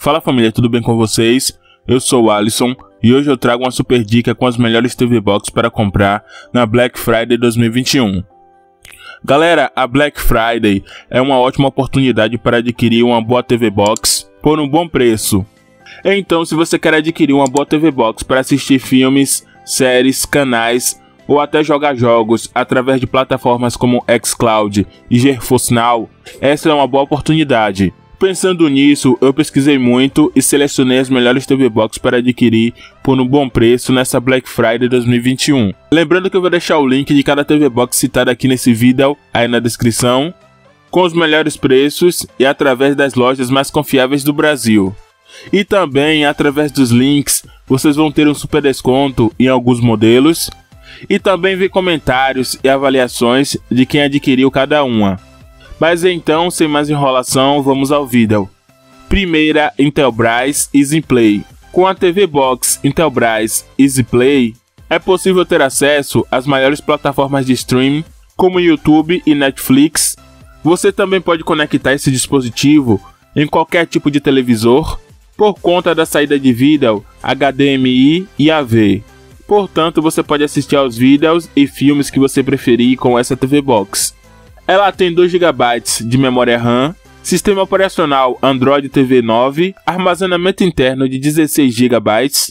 Fala família, tudo bem com vocês? Eu sou o Alisson e hoje eu trago uma super dica com as melhores TV Box para comprar na Black Friday 2021. Galera, a Black Friday é uma ótima oportunidade para adquirir uma boa TV Box por um bom preço. Então, se você quer adquirir uma boa TV Box para assistir filmes, séries, canais ou até jogar jogos através de plataformas como xCloud e GeForce Now, essa é uma boa oportunidade. Pensando nisso, eu pesquisei muito e selecionei as melhores TV Box para adquirir por um bom preço nessa Black Friday 2021. Lembrando que eu vou deixar o link de cada TV Box citada aqui nesse vídeo aí na descrição, com os melhores preços e através das lojas mais confiáveis do Brasil. E também através dos links vocês vão ter um super desconto em alguns modelos e também ver comentários e avaliações de quem adquiriu cada uma. Mas então, sem mais enrolação, vamos ao vídeo. Primeira, Intelbras Easy Play. Com a TV Box Intelbras Easy Play, é possível ter acesso às maiores plataformas de streaming, como YouTube e Netflix. Você também pode conectar esse dispositivo em qualquer tipo de televisor, por conta da saída de vídeo HDMI e AV. Portanto, você pode assistir aos vídeos e filmes que você preferir com essa TV Box. Ela tem 2 GB de memória RAM, sistema operacional Android TV 9, armazenamento interno de 16 GB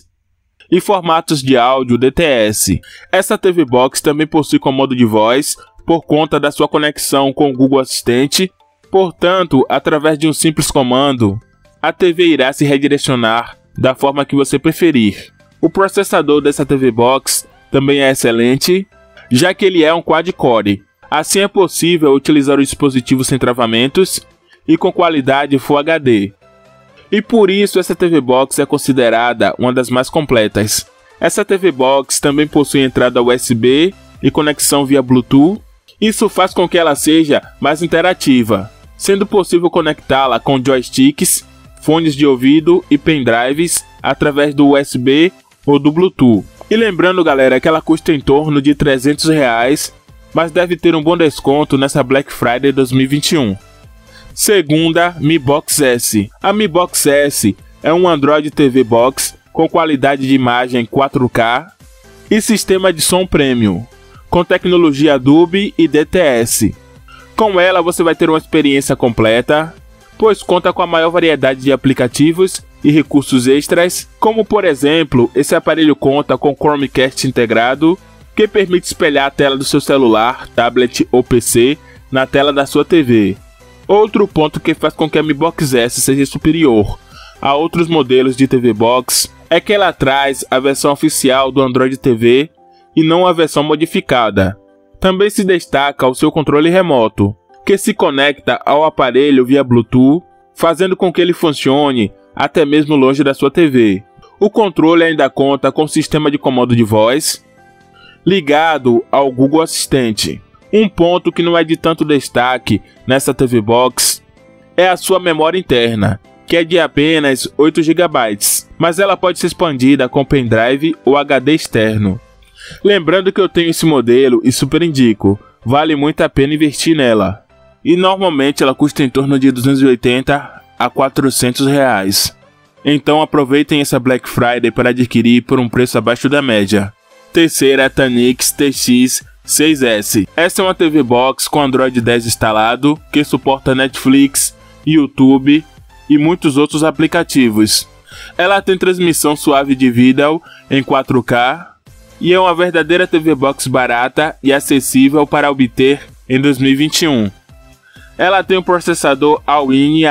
e formatos de áudio DTS. Essa TV Box também possui comando de voz por conta da sua conexão com o Google Assistente. Portanto, através de um simples comando, a TV irá se redirecionar da forma que você preferir. O processador dessa TV Box também é excelente, já que ele é um quad-core. Assim é possível utilizar o dispositivo sem travamentos e com qualidade Full HD. E por isso essa TV Box é considerada uma das mais completas. Essa TV Box também possui entrada USB e conexão via Bluetooth. Isso faz com que ela seja mais interativa, sendo possível conectá-la com joysticks, fones de ouvido e pendrives através do USB ou do Bluetooth. E lembrando galera que ela custa em torno de R$300, mas deve ter um bom desconto nessa Black Friday 2021. Segunda, Mi Box S. A Mi Box S é um Android TV Box com qualidade de imagem 4K e sistema de som premium, com tecnologia Dolby e DTS. Com ela você vai ter uma experiência completa, pois conta com a maior variedade de aplicativos e recursos extras, como por exemplo, esse aparelho conta com Chromecast integrado, que permite espelhar a tela do seu celular, tablet ou PC na tela da sua TV. Outro ponto que faz com que a Mi Box S seja superior a outros modelos de TV Box é que ela traz a versão oficial do Android TV e não a versão modificada. Também se destaca o seu controle remoto, que se conecta ao aparelho via Bluetooth, fazendo com que ele funcione até mesmo longe da sua TV. O controle ainda conta com sistema de comando de voz, ligado ao Google Assistente. Um ponto que não é de tanto destaque nessa TV Box é a sua memória interna, que é de apenas 8 GB, mas ela pode ser expandida com pendrive ou HD externo. Lembrando que eu tenho esse modelo e super indico, vale muito a pena investir nela. E normalmente ela custa em torno de R$280 a R$400. Então aproveitem essa Black Friday para adquirir por um preço abaixo da média. Terceira, Tanix TX6S. Essa é uma TV Box com Android 10 instalado, que suporta Netflix, YouTube e muitos outros aplicativos. Ela tem transmissão suave de vídeo em 4K e é uma verdadeira TV Box barata e acessível para obter em 2021. Ela tem um processador Allwyn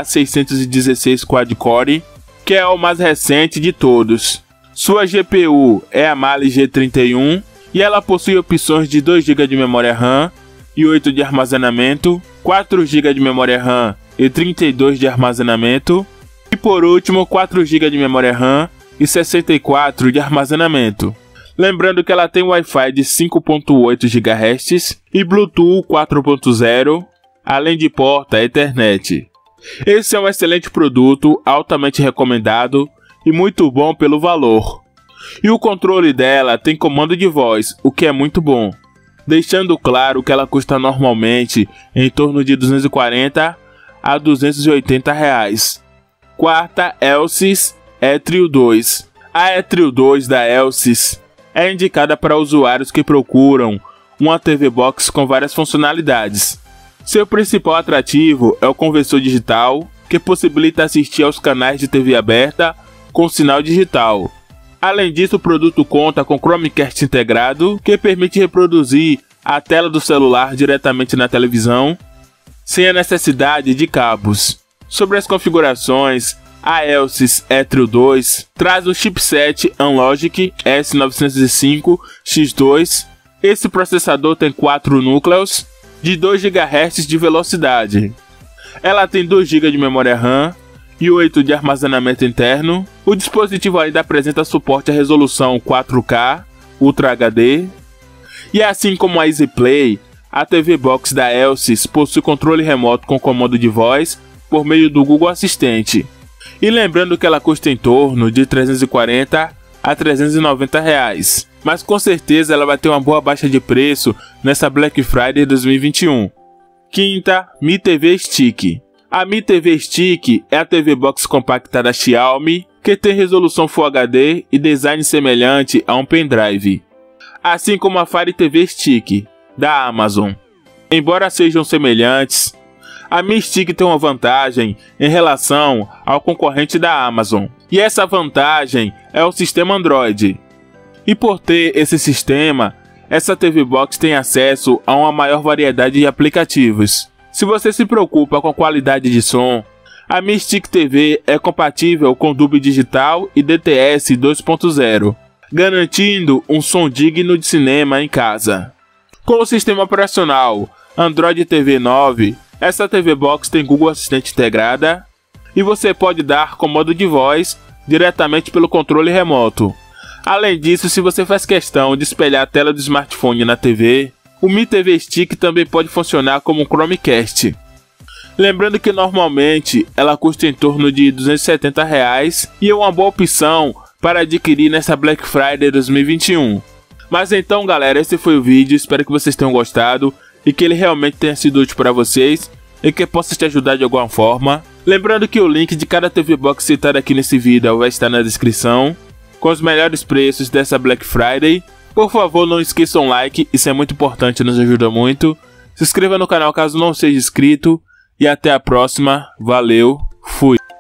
H616 quad-core, que é o mais recente de todos. Sua GPU é a Mali G31 e ela possui opções de 2 GB de memória RAM e 8 de armazenamento, 4 GB de memória RAM e 32 de armazenamento e por último 4 GB de memória RAM e 64 de armazenamento. Lembrando que ela tem Wi-Fi de 5.8 GHz e Bluetooth 4.0, além de porta Ethernet. Esse é um excelente produto, altamente recomendado e muito bom pelo valor. E o controle dela tem comando de voz, o que é muito bom, deixando claro que ela custa normalmente em torno de R$240 a R$280, Quarta, Elsys E-Trio 2. A E-Trio 2 da Elsys é indicada para usuários que procuram uma TV Box com várias funcionalidades. Seu principal atrativo é o conversor digital, que possibilita assistir aos canais de TV aberta com sinal digital. Além disso, o produto conta com Chromecast integrado, que permite reproduzir a tela do celular diretamente na televisão, sem a necessidade de cabos. Sobre as configurações, a Elsys E-Trio 2 traz o chipset Anlogic S905X2. Esse processador tem 4 núcleos de 2 GHz de velocidade. Ela tem 2 GB de memória RAM e 8 de armazenamento interno. O dispositivo ainda apresenta suporte à resolução 4K Ultra HD. E assim como a EasyPlay, a TV Box da Elsys possui controle remoto com comando de voz por meio do Google Assistente. E lembrando que ela custa em torno de R$ 340 a R$ 390 reais. Mas com certeza ela vai ter uma boa baixa de preço nessa Black Friday 2021. Quinta, Mi TV Stick. A Mi TV Stick é a TV Box compacta da Xiaomi, que tem resolução Full HD e design semelhante a um pendrive, assim como a Fire TV Stick da Amazon. Embora sejam semelhantes, a Mi Stick tem uma vantagem em relação ao concorrente da Amazon, e essa vantagem é o sistema Android. E por ter esse sistema, essa TV Box tem acesso a uma maior variedade de aplicativos. Se você se preocupa com a qualidade de som, a Mi Stick TV é compatível com Dolby Digital e DTS 2.0, garantindo um som digno de cinema em casa. Com o sistema operacional Android TV 9, essa TV Box tem Google Assistente integrada e você pode dar comando de voz diretamente pelo controle remoto. Além disso, se você faz questão de espelhar a tela do smartphone na TV, o Mi TV Stick também pode funcionar como um Chromecast. Lembrando que normalmente ela custa em torno de R$ 270 reais e é uma boa opção para adquirir nessa Black Friday 2021. Mas então galera, esse foi o vídeo, espero que vocês tenham gostado e que ele realmente tenha sido útil para vocês e que possa te ajudar de alguma forma. Lembrando que o link de cada TV Box citado aqui nesse vídeo vai estar na descrição, com os melhores preços dessa Black Friday. Por favor, não esqueça um like, isso é muito importante, nos ajuda muito. Se inscreva no canal caso não seja inscrito. E até a próxima. Valeu, fui!